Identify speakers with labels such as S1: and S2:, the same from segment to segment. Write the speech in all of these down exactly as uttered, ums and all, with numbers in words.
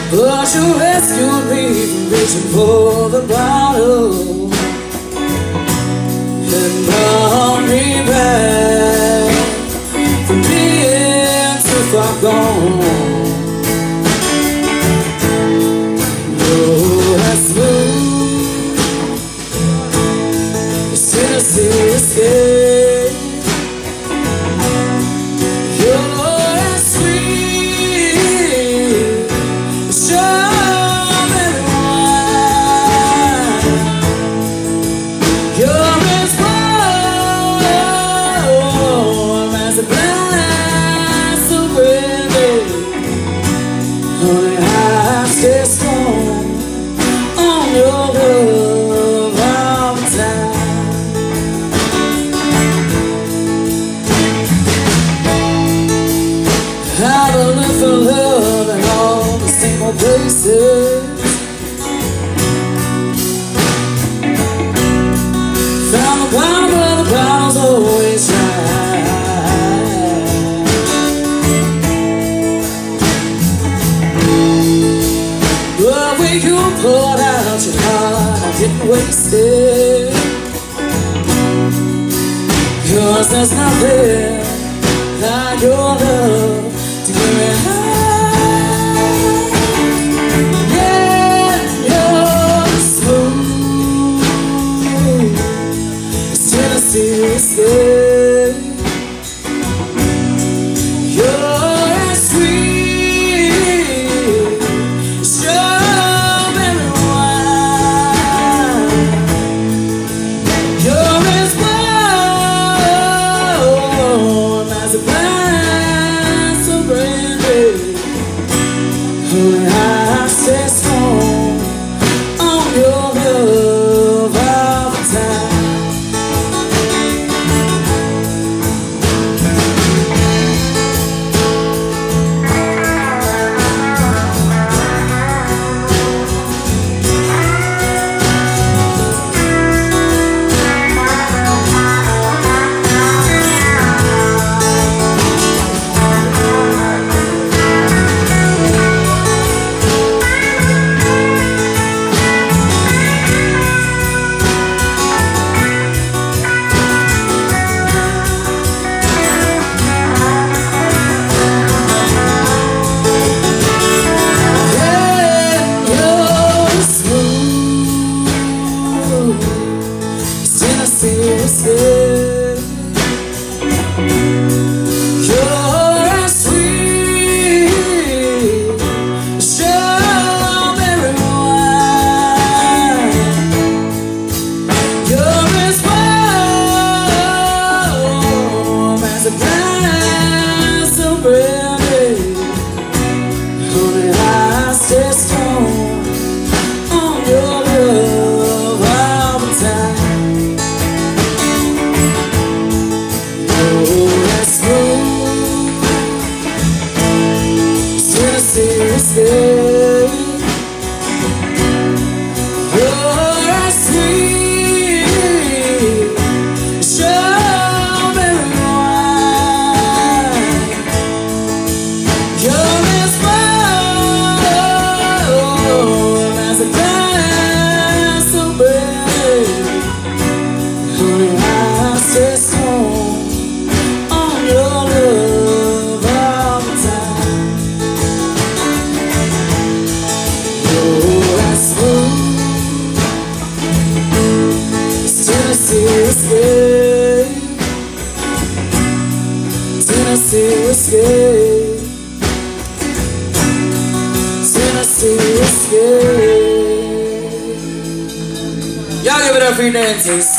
S1: but you rescued me from reaching for the bottle and brought me back from being too far gone. Oh, that's smooth, it's Tennessee whiskey. Honey, I stay strong on your love all the time. I've looked for love in all the same old places, found the bottom of the bottle's always dry. You poured out your heart, I didn't waste it, 'cause there's nothing like your love to get me high. Yeah, you're smooth, it's Tennessee whiskey. You're as sweet as strawberry wine. You're as warm as a glass of brandy. Honey, I stay strong on your love all the time. You're as sweet as strawberry wine. You're as warm as a glass of brandy. Honey, I stay strong on your love all the time. Tennessee whiskey. You're as sweet as strawberry wine. You're as warm as a glass of brandy. Honey, I stay strong on your love all the time. Tennessee whiskey, Tennessee whiskey, Tennessee whiskey. Y'all give it up for your dancers.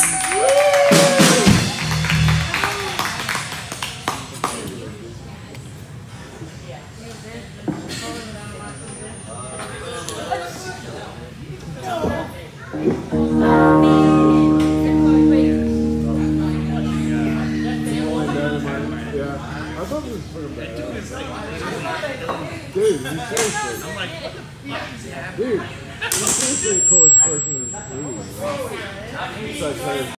S2: I thought it was pretty bad. Dude, you seriously. I'm like, dude, you're seriously the coolest person in the movie. Right?